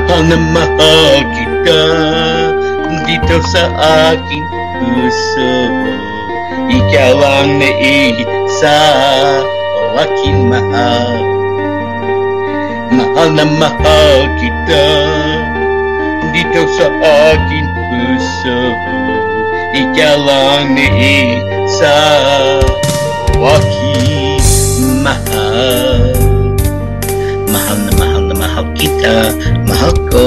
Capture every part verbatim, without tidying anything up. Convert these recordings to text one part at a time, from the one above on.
Mahal na mahal kita dito sa aking puso. Ikaw ang naiisa o aking mahal. Mahal na mahal kita dito sa aking puso. Ikaw ang naiisa o aking mahal. Mahal na mahal na mahal kita, mahal ko.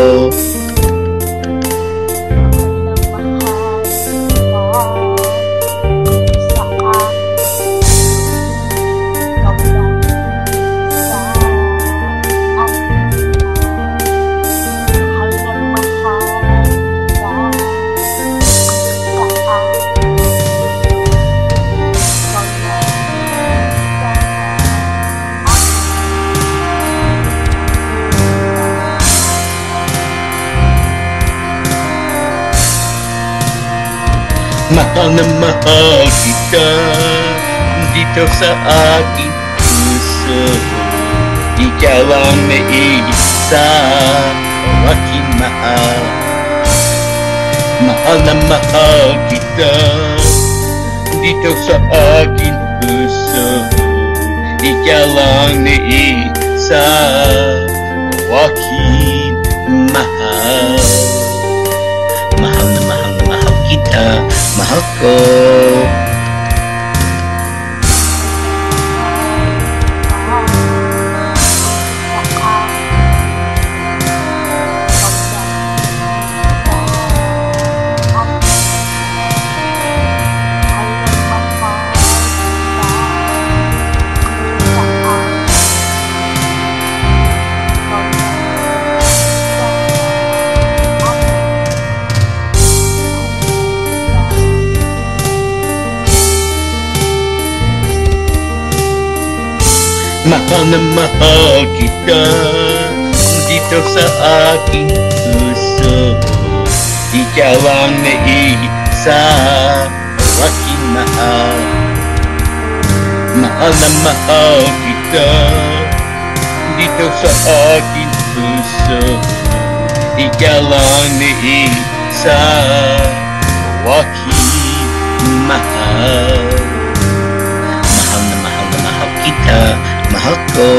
Mahal na mahal kita dito sa aking puso. Ikaw ang naiisa o aking mahal. Mahal na mahal kita dito sa aking puso. Ikaw ang naiisa o aking mahal. Mahal na mahal na mahal kita, mahal ko. Mahal na mahal kita dito sa aking puso. Ikaw ang naiisa o aking mahal. Mahal na mahal kita dito sa aking puso. Ikaw ang naiisa o aking mahal. Mahal na mahal na mahal kita, mahal ko.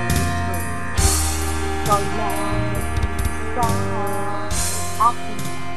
Ikaw lang sa akin.